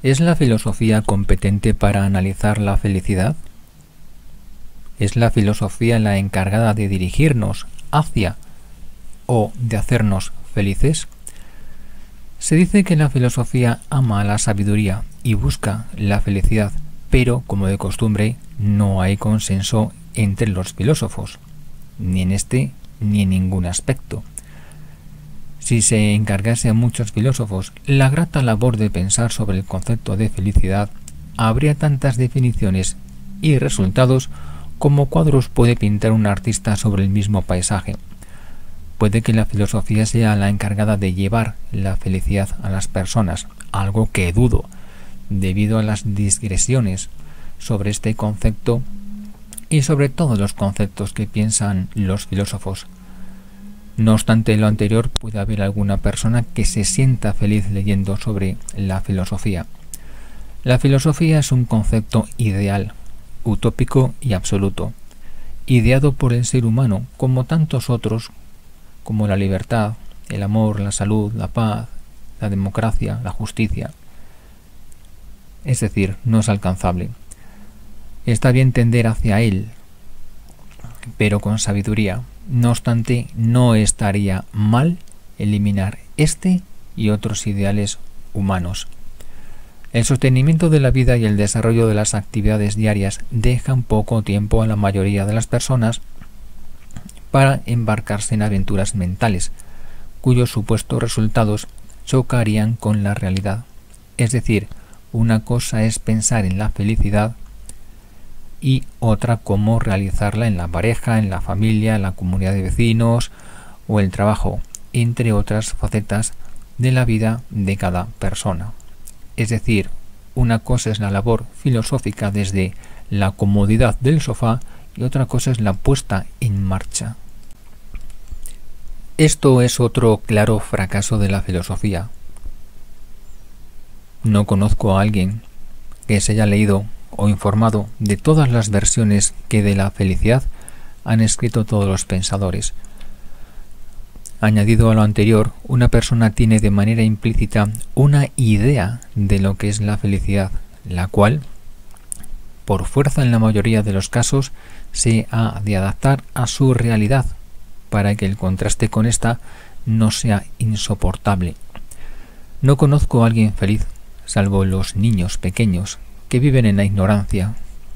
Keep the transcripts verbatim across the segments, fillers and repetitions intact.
¿Es la filosofía competente para analizar la felicidad? ¿Es la filosofía la encargada de dirigirnos hacia o de hacernos felices? Se dice que la filosofía ama la sabiduría y busca la felicidad, pero, como de costumbre, no hay consenso entre los filósofos, ni en este ni en ningún aspecto. Si se encargase a muchos filósofos la grata labor de pensar sobre el concepto de felicidad, habría tantas definiciones y resultados como cuadros puede pintar un artista sobre el mismo paisaje. Puede que la filosofía sea la encargada de llevar la felicidad a las personas, algo que dudo, debido a las digresiones sobre este concepto y sobre todos los conceptos que piensan los filósofos. No obstante lo anterior, puede haber alguna persona que se sienta feliz leyendo sobre la filosofía. La filosofía es un concepto ideal, utópico y absoluto, ideado por el ser humano como tantos otros, como la libertad, el amor, la salud, la paz, la democracia, la justicia. Es decir, no es alcanzable. Está bien tender hacia él, pero con sabiduría. No obstante, no estaría mal eliminar este y otros ideales humanos. El sostenimiento de la vida y el desarrollo de las actividades diarias dejan poco tiempo a la mayoría de las personas para embarcarse en aventuras mentales, cuyos supuestos resultados chocarían con la realidad. Es decir, una cosa es pensar en la felicidad y otra cómo realizarla en la pareja, en la familia, en la comunidad de vecinos o el trabajo, entre otras facetas de la vida de cada persona. Es decir, una cosa es la labor filosófica desde la comodidad del sofá y otra cosa es la puesta en marcha. Esto es otro claro fracaso de la filosofía. No conozco a alguien que se haya leído o informado de todas las versiones que de la felicidad han escrito todos los pensadores. Añadido a lo anterior, una persona tiene de manera implícita una idea de lo que es la felicidad, la cual, por fuerza en la mayoría de los casos, se ha de adaptar a su realidad, para que el contraste con esta no sea insoportable. No conozco a alguien feliz, salvo los niños pequeños, que viven en la ignorancia.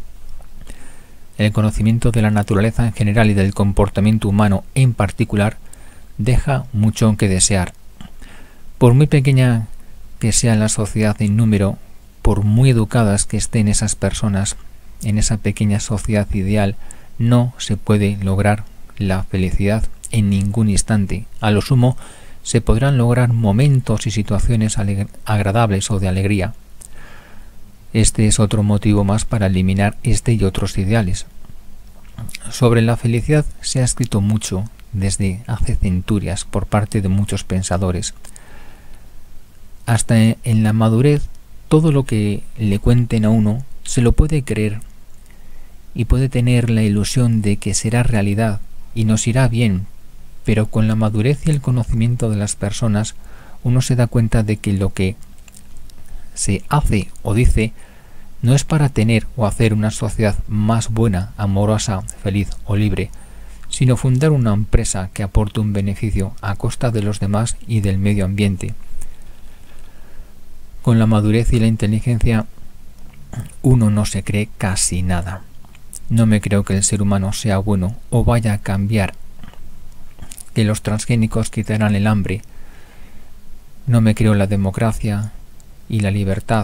El conocimiento de la naturaleza en general y del comportamiento humano en particular deja mucho que desear. Por muy pequeña que sea la sociedad en número, por muy educadas que estén esas personas en esa pequeña sociedad ideal, no se puede lograr la felicidad en ningún instante. A lo sumo, se podrán lograr momentos y situaciones agradables o de alegría. Este es otro motivo más para eliminar este y otros ideales. Sobre la felicidad se ha escrito mucho desde hace centurias por parte de muchos pensadores. Hasta en la madurez, todo lo que le cuenten a uno se lo puede creer y puede tener la ilusión de que será realidad y nos irá bien, pero con la madurez y el conocimiento de las personas uno se da cuenta de que lo que se hace o dice no es para tener o hacer una sociedad más buena, amorosa, feliz o libre, sino fundar una empresa que aporte un beneficio a costa de los demás y del medio ambiente. Con la madurez y la inteligencia uno no se cree casi nada. No me creo que el ser humano sea bueno o vaya a cambiar, que los transgénicos quitarán el hambre. No me creo la democracia y la libertad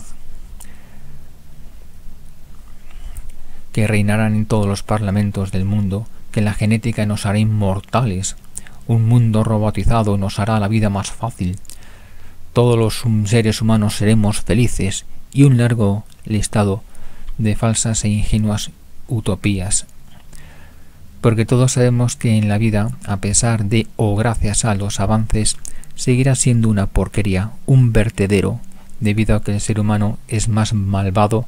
que reinarán en todos los parlamentos del mundo, que la genética nos hará inmortales, un mundo robotizado nos hará la vida más fácil, todos los seres humanos seremos felices y un largo listado de falsas e ingenuas utopías. Porque todos sabemos que en la vida, a pesar de o gracias a los avances, seguirá siendo una porquería, un vertedero, debido a que el ser humano es más malvado,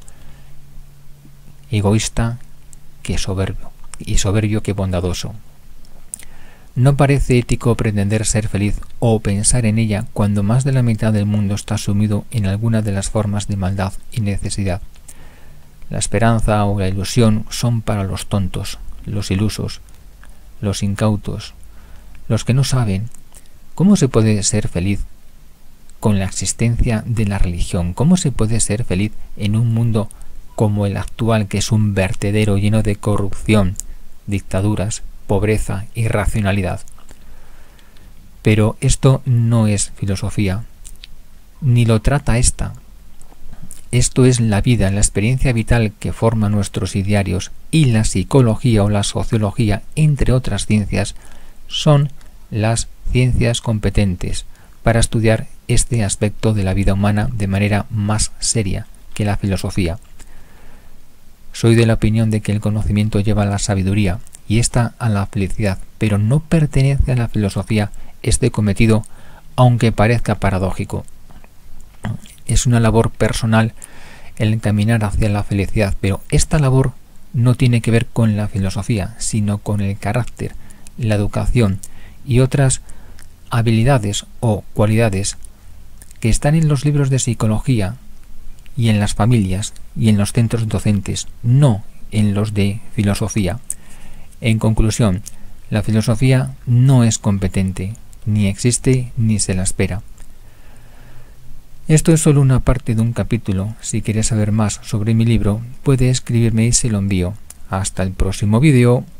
egoísta que soberbio, y soberbio que bondadoso. No parece ético pretender ser feliz o pensar en ella cuando más de la mitad del mundo está sumido en alguna de las formas de maldad y necesidad. La esperanza o la ilusión son para los tontos, los ilusos, los incautos, los que no saben. ¿Cómo se puede ser feliz con la existencia de la religión? ¿Cómo se puede ser feliz en un mundo como el actual, que es un vertedero lleno de corrupción, dictaduras, pobreza, irracionalidad? Pero esto no es filosofía, ni lo trata esta. Esto es la vida, la experiencia vital que forma nuestros idearios, y la psicología o la sociología, entre otras ciencias, son las ciencias competentes para estudiar este aspecto de la vida humana de manera más seria que la filosofía. Soy de la opinión de que el conocimiento lleva a la sabiduría y ésta a la felicidad, pero no pertenece a la filosofía este cometido, aunque parezca paradójico. Es una labor personal el encaminar hacia la felicidad, pero esta labor no tiene que ver con la filosofía, sino con el carácter, la educación y otras habilidades o cualidades que están en los libros de psicología y en las familias y en los centros docentes, no en los de filosofía. En conclusión, la filosofía no es competente, ni existe ni se la espera. Esto es solo una parte de un capítulo. Si quieres saber más sobre mi libro, puedes escribirme y se lo envío. Hasta el próximo vídeo.